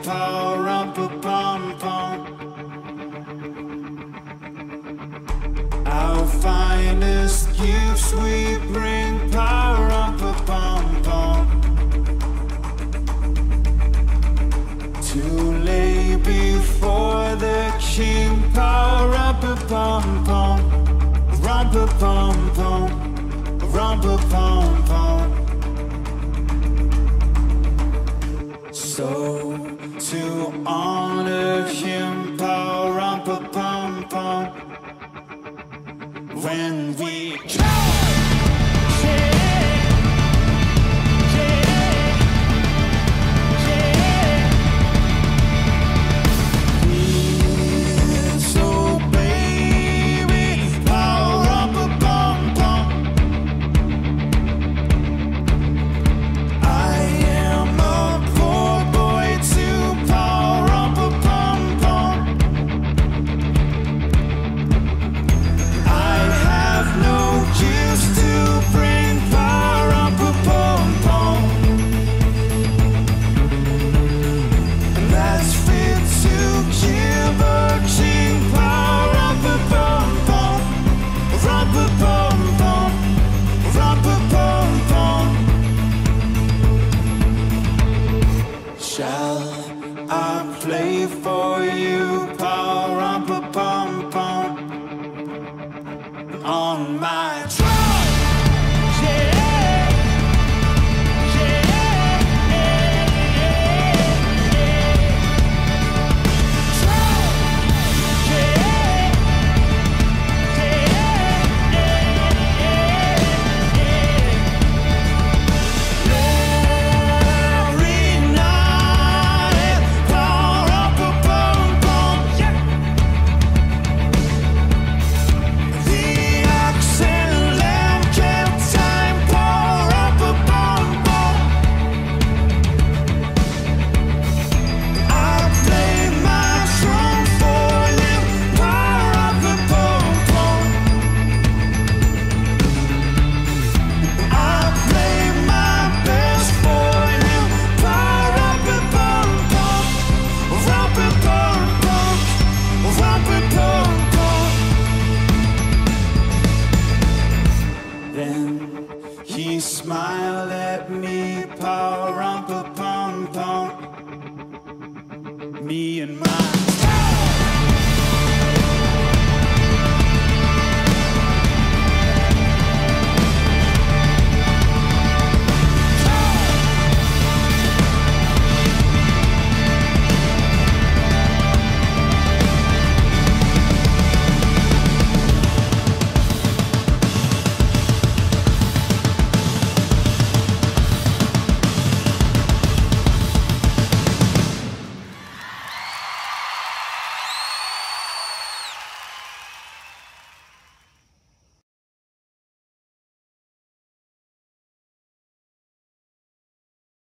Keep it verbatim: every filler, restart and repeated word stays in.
pow, rumpa pum pum. Our finest gifts we bring, pow, rumpa pum pum. To lay before the king, pow, rumpa pum pum. Rumpa pum pum, rumpa pum pum. So to honor him, pow, rumpa pum pum. When we shall I play for you, pow, rumpa pum pum, on my drum? He smiled at me, pow, rumpa pum pum. Me and my